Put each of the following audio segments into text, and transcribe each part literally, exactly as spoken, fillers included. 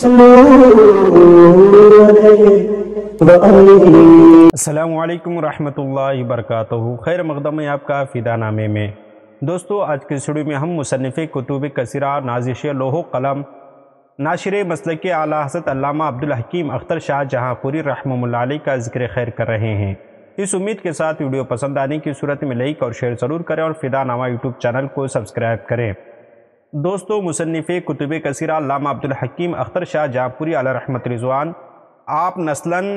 السلام علیکم ورحمۃ اللہ وبرکاتہ۔ خیر مقدم ہے آپ کا فدا نامے میں۔ دوستو آج کے ویڈیو میں ہم مصنف کتب کثیرہ، نازش لوح و قلم، ناشر مسلک اعلیٰ حضرت علامہ عبدالحکیم اختر شاہ جہاں پوری رحمہ اللہ علیہ کا ذکر خیر کر رہے ہیں۔ اس امید کے ساتھ ویڈیو پسند آنے کی صورت میں لائک اور شیئر ضرور کریں اور فدا نامہ یوٹیوب چینل کو سبسکرائب کریں۔ دوستو مصنف کتب کثیرہ علامہ عبدالحکیم اختر شاہ جہاں پوری علیہ رحمت رضوان، آپ نسلاً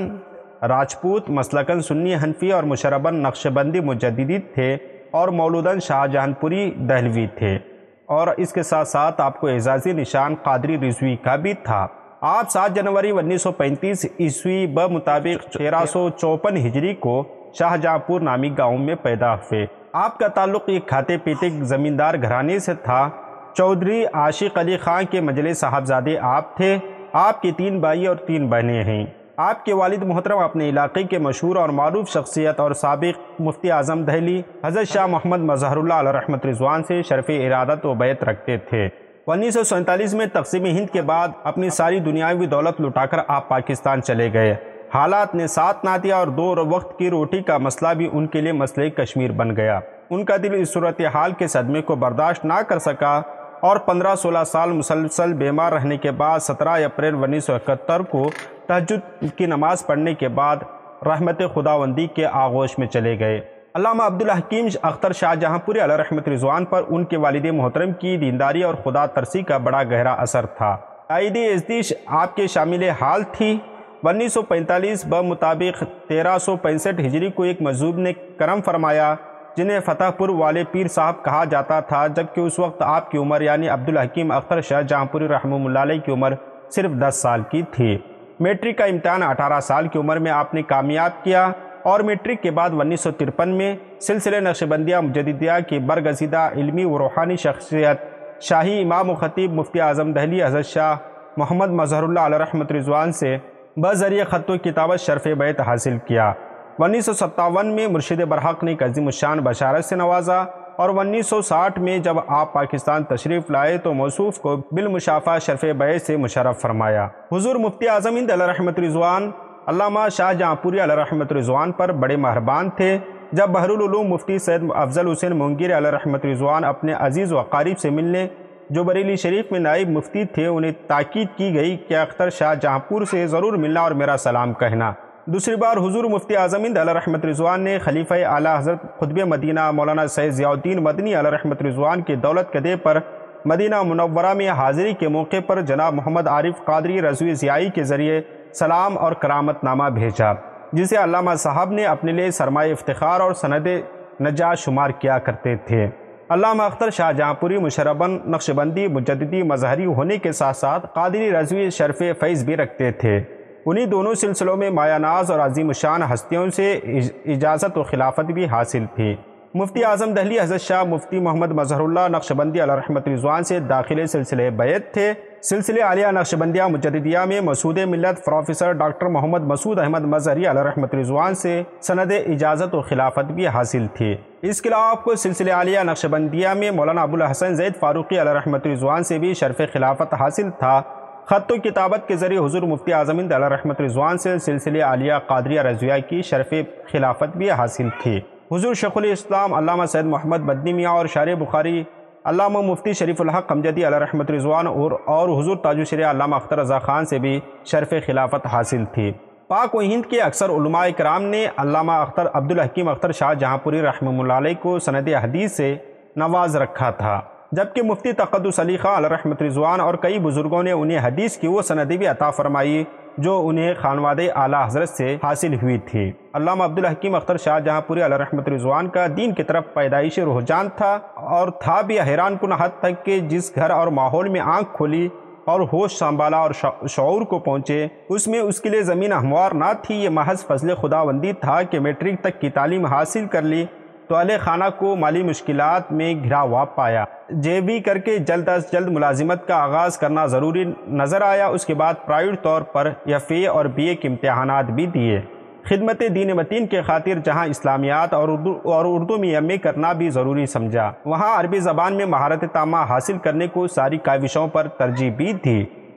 راجپوت، مسلکاً سنی حنفی اور مشرباً نقشبندی مجددی تھے اور مولوداً شاہ جہاں پوری دہلوی تھے، اور اس کے ساتھ ساتھ آپ کو اعزازی نشان قادری رضوی کا بھی تھا۔ آپ سات جنوری انیس سو پینتیس عیسوی بمطابق تیرہ سو چوپن ہجری کو شاہ جہاں پور نامی گاؤں میں پیدا ہوئے۔ آپ کا تعلق ایک کھاتے پیتے زمیندار گھرانے سے تھا۔ چودھری عاشق علی خان کے مجلے صاحبزادے آپ تھے۔ آپ کے تین بھائی اور تین بہنیں ہیں۔ آپ کے والد محترم اپنے علاقے کے مشہور اور معروف شخصیت اور سابق مفتی اعظم دہلی حضرت شاہ محمد مظہر اللہ علیہ رحمت رضوان سے شرف ارادت و بیعت رکھتے تھے۔ انیس سو سینتالیس میں تقسیم ہند کے بعد اپنی ساری دنیاوی دولت لٹا کر آپ پاکستان چلے گئے۔ حالات نے ساتھ نہ دیا اور دو وقت کی روٹی کا مسئلہ بھی ان کے لیے مسئلہ کشمیر بن گیا۔ ان کا دل اس صورتحال کے صدمے کو برداشت نہ کر سکا اور پندرہ سولہ سال مسلسل بیمار رہنے کے بعد سترہ اپریل انیس سو اکہتر کو تہجد کی نماز پڑھنے کے بعد رحمت خداوندی کے آغوش میں چلے گئے۔ علامہ عبدالحکیم اختر شاہ جہاں پوری علیہ رحمت رضوان پر ان کے والد محترم کی دینداری اور خدا ترسی کا بڑا گہرا اثر تھا۔ عائد ازدیش آپ کے شامل حال تھی۔ انیس سو پینتالیس بمطابق تیرہ سو پینسٹھ ہجری کو ایک مجذوب نے کرم فرمایا جنہیں فتح پور والے پیر صاحب کہا جاتا تھا، جبکہ اس وقت آپ کی عمر یعنی عبدالحکیم اختر شاہ جہاں پوری رحمہ اللہ علیہ کی عمر صرف دس سال کی تھی۔ میٹرک کا امتحان اٹھارہ سال کی عمر میں آپ نے کامیاب کیا اور میٹرک کے بعد انیس سو ترپن میں سلسلہ نقشبندیہ مجددیہ کی برگزیدہ علمی و روحانی شخصیت شاہی امام و خطیب مفتی اعظم دہلی حضرت شاہ محمد مظہر اللہ علیہ رحمت رضوان سے بذریعہ خط و کتابت شرف بیعت حاصل کیا۔ انیس سو ستاون میں مرشد برحق نے عظیم الشان بشارت سے نوازا اور انیس سو ساٹھ میں جب آپ پاکستان تشریف لائے تو موصوف کو بالمشافہ شرف بیعت سے مشرف فرمایا۔ حضور مفتی اعظم ہند علیہ رحمت رضوان علامہ شاہ جہاں پوری علیہ رحمت رضوان پر بڑے مہربان تھے۔ جب بحر العلوم مفتی سید افضل حسین مونگیر علیہ رحمت رضوان اپنے عزیز و اقارب سے ملنے جو بریلی شریف میں نائب مفتی تھے، انہیں تاکید کی گئی کہ اختر شاہ جہاں پور سے ضرور ملنا اور میرا سلام کہنا۔ دوسری بار حضور مفتی اعظم ہند علیہ رحمت رضوان نے خلیفہ اعلیٰ حضرت قطب مدینہ مولانا سید ضیاء الدین مدنی علیہ رحمت رضوان کے دولت کدے پر مدینہ منورہ میں حاضری کے موقع پر جناب محمد عارف قادری رضوی ضیائی کے ذریعے سلام اور کرامت نامہ بھیجا، جسے علامہ صاحب نے اپنے لیے سرمایہ افتخار اور سند نجات شمار کیا کرتے تھے۔ علامہ اختر شاہ جہاں پوری مشرباً نقشبندی مجددی مظہری ہونے کے ساتھ ساتھ قادری رضوی شرف فیض بھی رکھتے تھے۔ انہی دونوں سلسلوں میں مایہ ناز اور عظیم الشان ہستیوں سے اجازت و خلافت بھی حاصل تھی۔ مفتی اعظم دہلی حضرت شاہ مفتی محمد مظہر اللہ نقشبندی علیہ رحمت رضوان سے داخل سلسلہ بیعت تھے۔ سلسلہ عالیہ نقشبندیہ مجددیہ میں مسعود ملت پروفیسر ڈاکٹر محمد مسعود احمد مظہری علیہ رحمت رضوان سے سند اجازت و خلافت بھی حاصل تھی۔ اس کے علاوہ آپ کو سلسلہ عالیہ نقشبندیہ میں مولانا ابوالحسن زید فاروقی علیہ رحمت رضوان سے بھی شرف خلافت حاصل تھا۔ خط و کتابت کے ذریعے حضور مفتی اعظم ہند علیہ رحمت رضوان سے سلسلہ عالیہ قادریہ رضویہ کی شرف خلافت بھی حاصل تھی۔ حضور شیخ الاسلام علامہ سید محمد مدنی میاں اور شارح بخاری علامہ مفتی شریف الحق امجدی علیہ رحمت رضوان اور اور حضور تاج الشریعہ علامہ اختر رضا خان سے بھی شرف خلافت حاصل تھی۔ پاک و ہند کے اکثر علماء کرام نے علامہ اختر عبدالحکیم اختر شاہ جہاں پوری رحمہ اللہ علیہ کو سند حدیث سے نواز رکھا تھا، جبکہ مفتی تقدس علی خان علیہ رحمت رضوان اور کئی بزرگوں نے انہیں حدیث کی وہ سندیں بھی عطا فرمائی جو انہیں خانوادہ اعلیٰ حضرت سے حاصل ہوئی تھی۔ علامہ عبدالحکیم اختر شاہ جہاں پوری علیہ رحمت رضوان کا دین کی طرف پیدائشی رجحان تھا اور تھا بھی حیران کن حد تک کہ جس گھر اور ماحول میں آنکھ کھولی اور ہوش سنبھالا اور شعور کو پہنچے، اس میں اس کے لیے زمین ہموار نہ تھی۔ یہ محض فضل خداوندی تھا کہ میٹرک تک کی تعلیم حاصل کر لی تو اہل خانہ کو مالی مشکلات میں گھرا ہوا پایا۔ جے بی کر کے جلد از جلد ملازمت کا آغاز کرنا ضروری نظر آیا۔ اس کے بعد پرائیویٹ طور پر ایف اے اور بی اے کے امتحانات بھی دیے۔ خدمت دین متین کے خاطر جہاں اسلامیات اور اردو اور اردو میں ایم اے کرنا بھی ضروری سمجھا، وہاں عربی زبان میں مہارت تامہ حاصل کرنے کو ساری کاوشوں پر ترجیح بھی تھی۔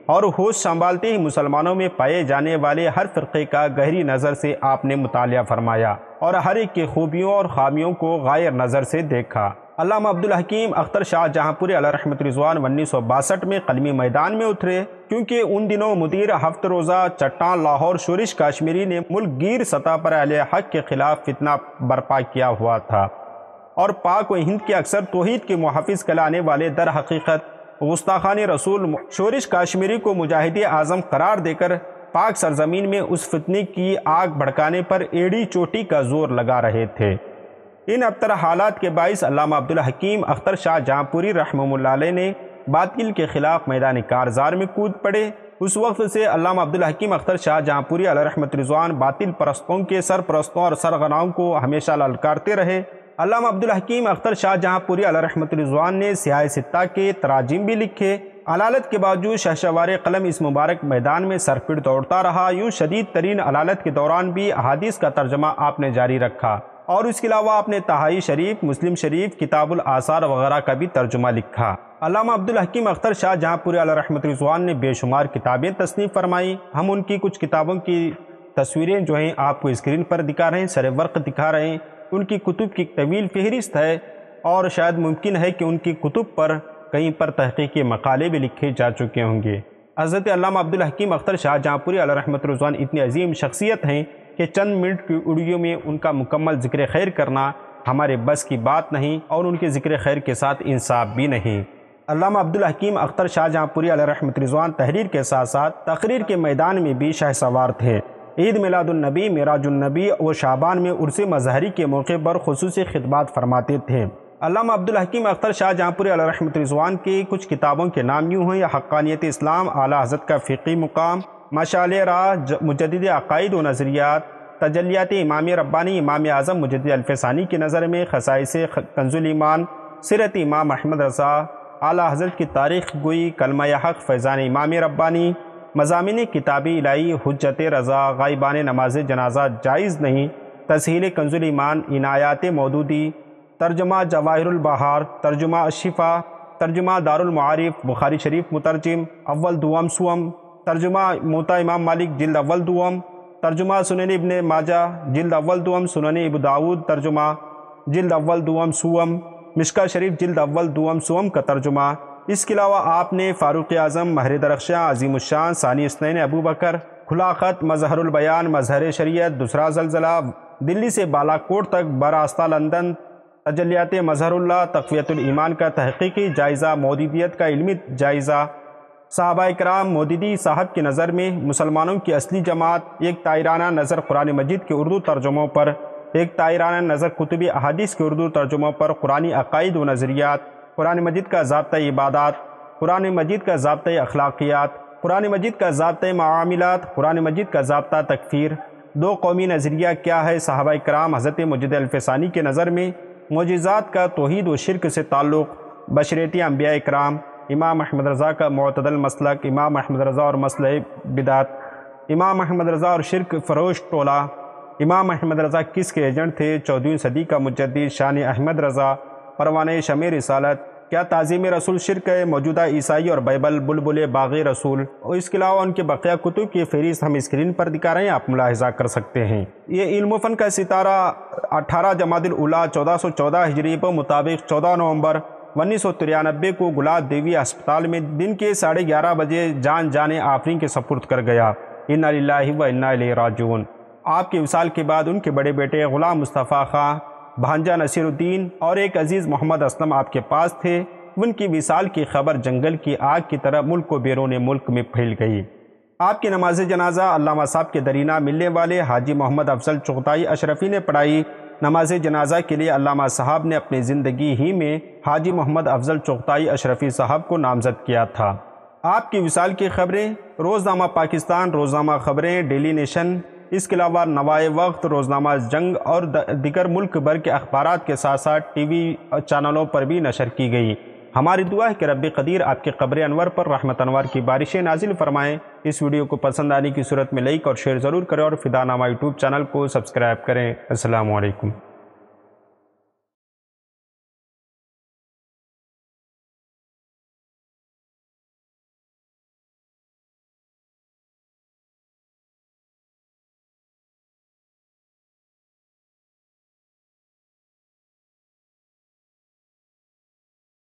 اور ہوش سنبھالتے ہی مسلمانوں میں پائے جانے والے ہر فرقے کا گہری نظر سے آپ نے مطالعہ فرمایا اور ہر ایک کی خوبیوں اور خامیوں کو غائر نظر سے دیکھا۔ علامہ عبدالحکیم اختر شاہ جہاں پوری علیہ رحمۃ رضوان انیس سو باسٹھ میں قلمی میدان میں اترے، کیونکہ ان دنوں مدیر ہفت روزہ چٹان لاہور شورش کاشمیری نے ملک گیر سطح پر اہل حق کے خلاف فتنہ برپا کیا ہوا تھا اور پاک و ہند کے اکثر توحید کے محافظ کہلانے والے در حقیقت گستاخان رسول شورش کاشمیری کو مجاہد اعظم قرار دے کر پاک سرزمین میں اس فتنے کی آگ بھڑکانے پر ایڑی چوٹی کا زور لگا رہے تھے۔ ان ابتر حالات کے باعث علامہ عبدالحکیم اختر شاہ جہاں پوری رحمہ اللہ علیہ نے باطل کے خلاف میدان کارزار میں کود پڑے۔ اس وقت سے علامہ عبدالحکیم اختر شاہ جہاں پوری علیہ رحمۃ رضوان باطل پرستوں کے سرپرستوں اور سرغناؤں کو ہمیشہ للکارتے رہے۔ علامہ عبدالحکیم اختر شاہ جہاں پوری علیہ رحمۃ رضوان نے سیاہ ستہ کے تراجم بھی لکھے۔ علالت کے باوجود شہسوار قلم اس مبارک میدان میں سرپڑ دوڑتا رہا۔ یوں شدید ترین علالت کے دوران بھی احادیث کا ترجمہ آپ نے جاری رکھا اور اس کے علاوہ آپ نے تہائی شریف، مسلم شریف، کتاب الآثار وغیرہ کا بھی ترجمہ لکھا۔ علامہ عبدالحکیم اختر شاہ جہاں پوری علیہ رحمۃ رضوان نے بے شمار کتابیں تصنیف فرمائی۔ ہم ان کی کچھ کتابوں کی تصویریں جو ہیں آپ کو اسکرین پر دکھا رہے ہیں، سر ورق دکھا رہے ہیں۔ ان کی کتب کی طویل فہرست ہے اور شاید ممکن ہے کہ ان کی کتب پر کہیں پر تحقیقی مقالے بھی لکھے جا چکے ہوں گے۔ حضرت علامہ عبدالحکیم اختر شاہ جہاں پوری علیہ رحمۃ رضوان اتنی عظیم شخصیت ہیں کہ چند منٹ کی ویڈیو میں ان کا مکمل ذکر خیر کرنا ہمارے بس کی بات نہیں اور ان کے ذکر خیر کے ساتھ انصاف بھی نہیں۔ علامہ عبدالحکیم اختر شاہ جہاں پوری علیہ رحمۃ رضوان تحریر کے ساتھ ساتھ تقریر کے میدان میں بھی شہ سوار تھے۔ عید میلاد النبی، معراج النبی و شعبان میں عرس مظہری کے موقع پر خصوصی خطبات فرماتے تھے۔ علامہ عبدالحکیم اختر شاہ جہاں پوری علیہ رحمۃ رضوان کی کچھ کتابوں کے نام یوں ہیں: حقانیت اسلام، اعلیٰ حضرت کا فقہی مقام، مشعل راہ، مجدد عقائد و نظریات، تجلیات امام ربانی، امام اعظم مجدد الفسانی کی نظر میں، خصائص کنز الایمان، سیرت امام احمد رضا، اعلیٰ حضرت کی تاریخ گوئی، کلمہ حق، فیضان امام ربانی، مضامین کتاب الہی، حجت رضا، غائبان نماز جنازہ جائز نہیں، تسہیل کنز الایمان، عنایات مودودی، ترجمہ جواہر البحار، ترجمہ الشفا، ترجمہ دار المعارف، بخاری شریف مترجم، اول دوم سوم، ترجمہ موطا امام مالک جلد اول دوم، ترجمہ سنن ابن ماجہ جلد اول دوم، سنن ابو داود ترجمہ جلد اول دوم سوم، مشکا شریف جلد اول دوم سوم کا ترجمہ۔ اس کے علاوہ آپ نے فاروق اعظم، مہر درخشاں، عظیم الشان، ثانی اثنین ابو بکر، کھلا خط، مظہر البیان، مظہر شریعت، دوسرا زلزلہ، دلی سے بالا کوٹ تک براستہ لندن، تجلیات مظہر اللہ، تقویت الایمان کا تحقیقی جائزہ، مودودیت کا علمی جائزہ، صحابہ کرام مودودی صاحب کی نظر میں مسلمانوں کی اصلی جماعت، ایک طائرانہ نظر قرآن مجید کے اردو ترجموں پر، ایک طائرانہ نظر کتب احادیث کے اردو ترجموں پر، قرآنی عقائد و نظریات، قرآن مجید کا ضابطہ عبادات، قرآن مجید کا ضابطہ اخلاقیات، قرآن مجید کا ضابطہ معاملات، قرآن مجید کا ضابطہ تکفیر، دو قومی نظریہ کیا ہے، صحابہ کرام حضرت مجدد الفسانی کے نظر میں، معجزات کا توحید و شرک سے تعلق، بشریتی انبیاء کرام، امام احمد رضا کا معتدل مسلک، امام احمد رضا اور مسئلہ بدعت، امام احمد رضا اور شرک فروش ٹولہ، امام احمد رضا کس کے ایجنٹ تھے، چودھویں صدی کا مجدد شان احمد رضا، پروانہ شمع رسالت، کیا تعظیم رسول شرک ہے، موجودہ عیسائی اور بائبل، بلبل باغ رسول، اور اس کے علاوہ ان کے بقیہ کتب کی فہرست ہم اسکرین پر دکھا رہے ہیں، آپ ملاحظہ کر سکتے ہیں۔ یہ علم و فن کا ستارہ اٹھارہ جمادی الاولیٰ چودہ سو چودہ ہجری پر مطابق چودہ نومبر انیس سو ترانوے کو گلاب دیوی ہسپتال میں دن کے ساڑھے گیارہ بجے جان جانے آفرین کے سپرد کر گیا۔ انا للہ و انا الیہ راجعون۔ آپ کے وصال کے بعد ان کے بڑے بیٹے غلام مصطفیٰ خان، بھانجا نصیر الدین اور ایک عزیز محمد اسلم آپ کے پاس تھے۔ ان کی وصال کی خبر جنگل کی آگ کی طرح ملک و بیرون ملک میں پھیل گئی۔ آپ کی نماز جنازہ علامہ صاحب کے درینہ ملنے والے حاجی محمد افضل چغتائی اشرفی نے پڑھائی۔ نماز جنازہ کے لیے علامہ صاحب نے اپنی زندگی ہی میں حاجی محمد افضل چغتائی اشرفی صاحب کو نامزد کیا تھا۔ آپ کی وصال کی خبریں روزنامہ پاکستان، روزنامہ خبریں، ڈیلی نیشن، اس کے علاوہ نوائے وقت، روزنامہ جنگ اور دیگر ملک بھر کے اخبارات کے ساتھ ساتھ ٹی وی چینلوں پر بھی نشر کی گئی۔ ہماری دعا ہے کہ رب قدیر آپ کے قبر انور پر رحمت انوار کی بارشیں نازل فرمائیں۔ اس ویڈیو کو پسند آنے کی صورت میں لائک اور شیئر ضرور کریں اور فدا نامہ یوٹیوب چینل کو سبسکرائب کریں۔ السلام علیکم۔